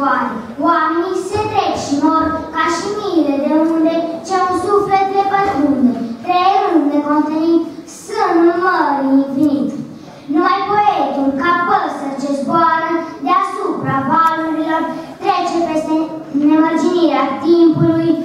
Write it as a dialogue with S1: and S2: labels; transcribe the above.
S1: zboare. Oamenii se trec și mor ca și miile de unde ce un suflet le pătrunde, creierând necontenit sânul mării infinit. Numai poetul, ca păsări ce zboară deasupra valurilor, trece peste nemărginirea timpului